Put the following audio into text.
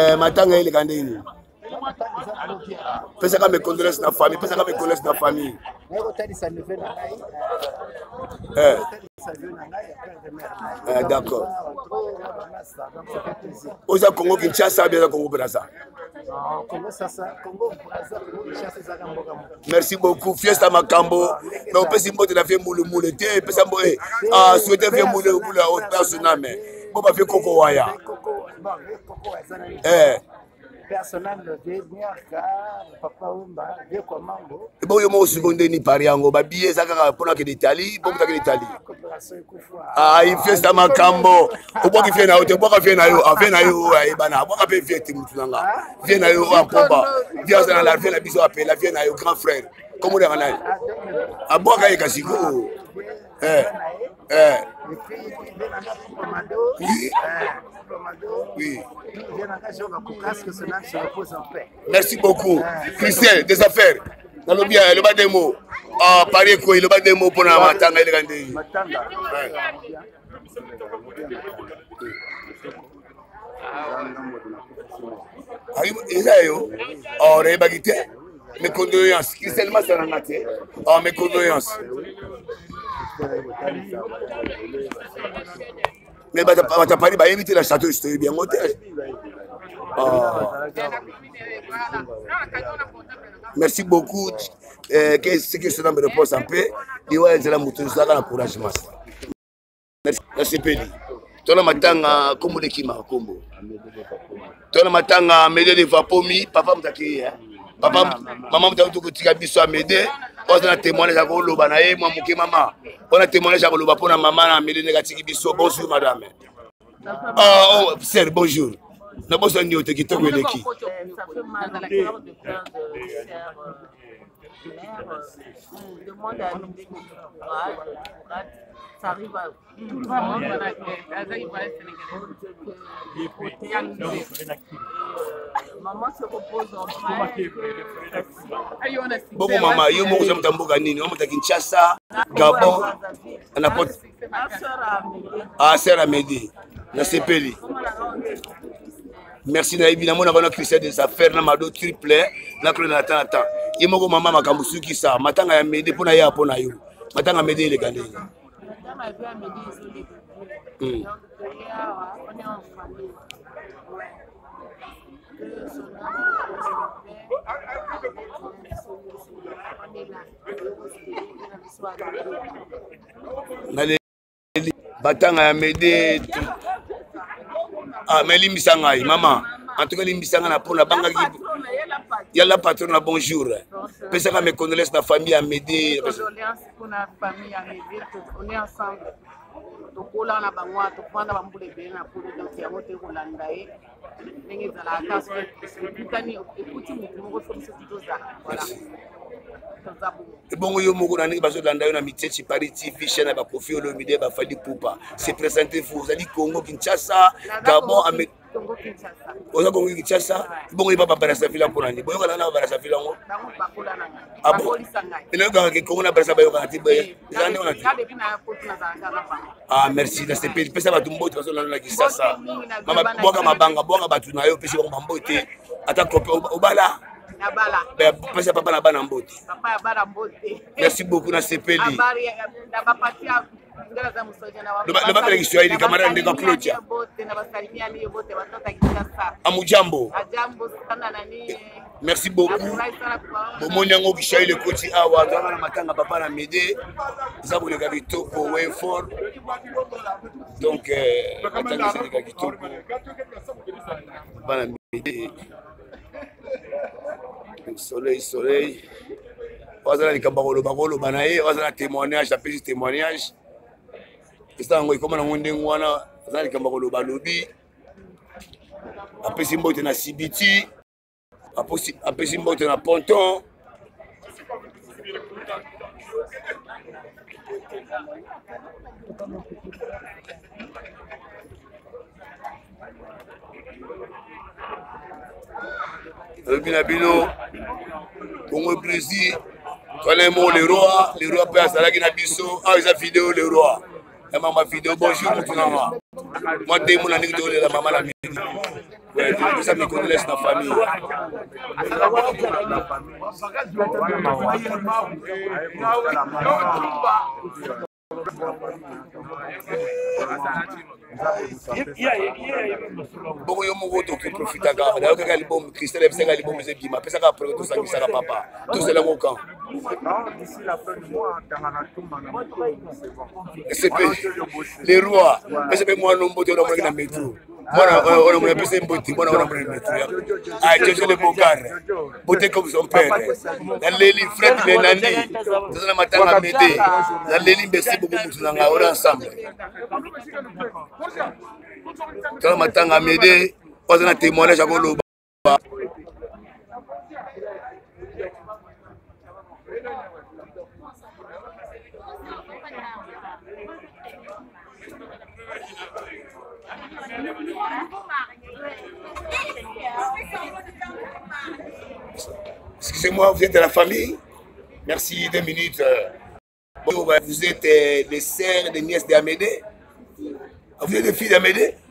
matanga ile kandeni. Pesa kama condoléances na famille, pesa kama condoléances na famille. D'accord. Oza Congo Kinshasa bien Congo Brazza. Merci beaucoup. Fiesta Makambo. Mais on peut s'imposer la vie moule moule. Pesa mboé. Ah souhaiter vie moule moule à haute personne mais. Bon ba fait Coco Waya. Personnel de Niaka, Papa Wumba, de Commando. Et bon, il y a un second ni pariango, ma billet, ça va pour la d'Italie, pour la d'Italie. Ah, il fait ça, ma cambo. Au bout qu'il fait na, au bout qu'il fait na, au fait na yo, ibana, au bout qu'il fait Timutulanga, vient na yo en combat, vient dans la vie na biso appel, la vie na yo grand frère. Comment on est en a? À bout qu'il y a Kasiko. Oui. Merci beaucoup. Christelle, des affaires. Dans le bien, le bas des mots. Ah, Paris, quoi, le bas des mots pour la matanga et le gandé. Oh, mes condoléances. Christelle Massanangate. Oh, mes condoléances. Mais tu as parlé, tu as évité la château, je te bien monté. Merci beaucoup. Qu'est-ce que je me repose un peu? Merci, Péli. Tona matanga kombo de kima kombo. Tona matanga mede de vapomi, papa mtaki. Papa, maman mtaki kutika biso amede. On a témoignage à Goloba na moi muke mama. On a témoignage à Goloba pour la maman na mede négatif biso. Bonjour madame. Oh, sir, bonjour. Na bossa ni ote kitoko eleki. Ça fait mal à la cœur de plein de chers mères. On demande à nous courage. Ça arrive à tout le monde. Maman se repose en paix. Bon maman, yo mo zamta mboka nini? On m'a Kinshasa, Gabon, n'importe. Ah, sœur Amédée. Na sepeli. Merci na évidemment na bana Christian des affaires na mado triple na ko na tata. Yemoko maman makambusu ki sa matanga ya Amédée pona ya pona yo. Matanga Amédée le gandé. Batanga ya Amédée. Ah, mais l'imbisangai, maman. En tout cas, l'imbisangai na pona banga ki. Il y a la patronne, bonjour. Pesa ka me condoléances na famille Amédée. Condoléances pour la famille Amédée. On est ensemble. Donc là, on a besoin de prendre la boule de bain pour le dossier à monter au Landaï. Et la casse, voilà. Et bon, yo moko na bazo Landaï na miteti Paris TV chaîne ba Kofi Olomide ba Fali Poupa. C'est présenté vous allez Congo Kinshasa, Gabon Amédée. Congo Kinshasa. Oza Congo Kinshasa. Bon, il va pas barasa fila pour nani. Bon, yo kana barasa fila ngo. Ah bon. Il est quand que Congo na barasa ba yo kana tiboye. Ah merci, na c'est pesa ba tumbo bazo na Kinshasa. Mama boka mabanga, boka batu na yo pesa ko mambote. Ata kope obala. Nabala. Pesa papa na bana mbote. Papa ya bana mbote. Merci beaucoup na sepeli. Habari ya bapatia ngala za musoja na wapo. Le baba Kiswahili camarade ndeka Claudia. Na basalimia ni yote watoto Kinshasa. Amujambo. Ajambo sana nani. Merci beaucoup. Bomoni yango Kiswahili koti awa tanga na matanga papa na Amédée. Ça vous le gavito pour way fort. Donc matanga c'est le gavito. Bana Amédée. Soleil. On a les cabarolos, on a témoignage, la petite témoignage. C'est un peu comme on a les cabarolos, après c'est un na Sibiti, après c'est un na Ponton. Le Binabino, Congo Brésil, connais-moi le roi peut à Salaki Nabiso, ah, ils ont vidéo le roi. Et ma vidéo, bonjour, tout le monde. Moi, t'es mon ami de la maman la midi. Ouais, tout ça me connaît la famille. Beaucoup de gens qui profitent de ça. D'ailleurs, quand l'album Christelle a fait l'album, c'est bien. Mais ça après tout ça, ça papa. Tout c'est là au camp. C'est les rois. Mais c'est moi non beauté dans le métro. Moi on a plus beauté, moi on a le métro. Ah, Jésus le Bocar. Beauté comme son père. Dans les livres Fred Benandi. Dans la matin à m'aider. Dans les livres c'est beaucoup de gens on est ensemble. Dans la matin à m'aider, on a témoignage à Golo. Excusez-moi, vous êtes de la famille? Merci, 2 minutes. Vous êtes des sœurs, des nièces d'Amédée? Vous êtes des filles d'Amédée?